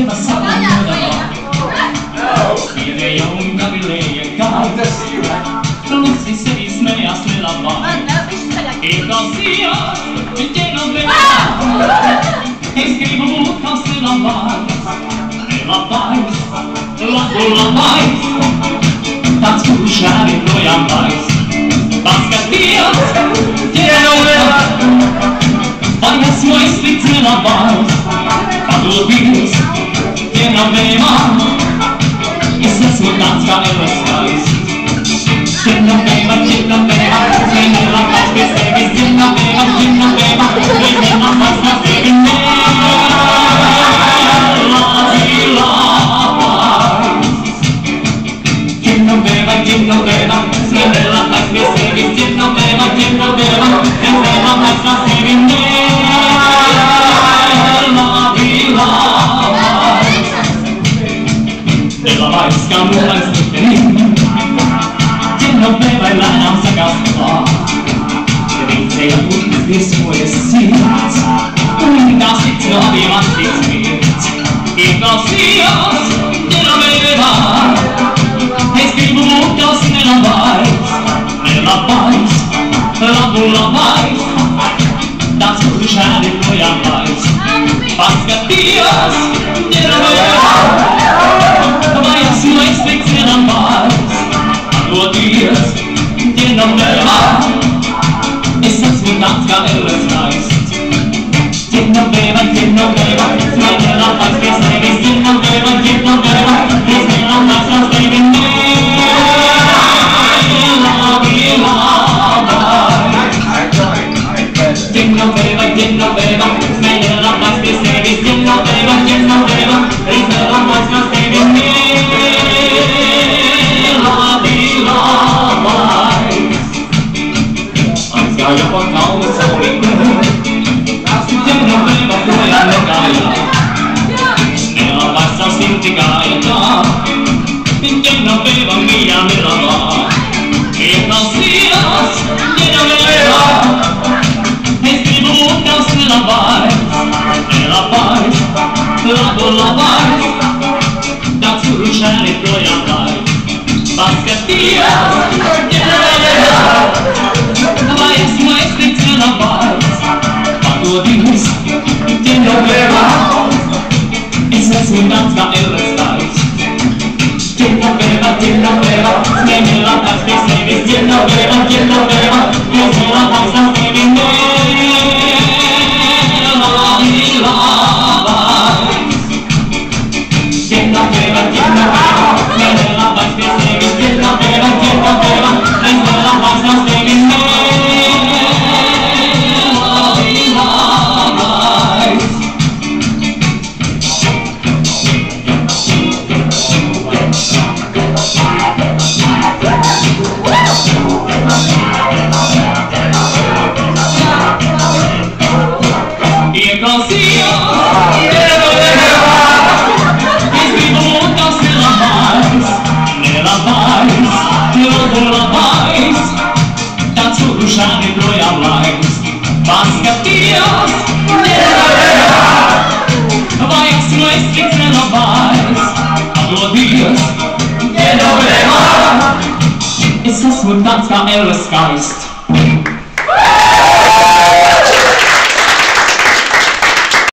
Tāds kurš arī projām vairs paskaties, Genoveva, vai esmu izslikts nelabais, padodies, Genoveva, es esmu tāds kā elaskais. Genoveva, Genoveva, nelabais pie sevis, Genoveva, Genoveva, nelabais no sevi Genoveva, nelabais pie sevis, Genoveva, Genoveva, nelabais no sevi nelabais kā nolaiks liktenim. Genoveva lēnām sakās klāt, rīcēja kurpes viesojas sirds, un viņa tās tic no abiem attiec mirds. Ieklausījās, Genoveva, es gribu būt tavs nelabais, nelabais, labu labais, tāds kurš ēdi projām vairs. Paskatījās, Genoveva, vai esmu izslikts nelabais, padodies, Genoveva, es esmu tāds kā elaskais. Genoveva, Genoveva, nelabais pie sevis, Genoveva, Genoveva, es nelabais no sevi Genoveva, Genoveva, nelabais pie sevis, Genoveva, Genoveva, es nelabais no sevi aizgāja pa kalnu saulītē, Genoveva projām negāja, nelabais savu sirdi gāja tā, Genoveva mīļā nelabā. Ieklausījās, Genoveva, es gribu būt tavs nelabais, nelabais, labu labais, tāds kurš ēdi projām vairs. Paskatījās, Genoveva, vai esmu izslikts nelabais, padodies, Genoveva, es esmu tāds kā elaskais. Genoveva, Genoveva, nelabais pie sevis, Genoveva, Genoveva, es nelabais no sevi Genoveva, Genoveva, nelabais pie sevis, Genoveva, Genoveva, es nelabais no sevi Ieklausījās, Genoveva, es gribu būt tavs nelabais, nelabais, labu labais, tāds kurš ēdi projām vairs. Paskatījās, Genoveva, vai esmu izslikts nelabais, padodies, Genoveva, es esmu tāds kā elaskais.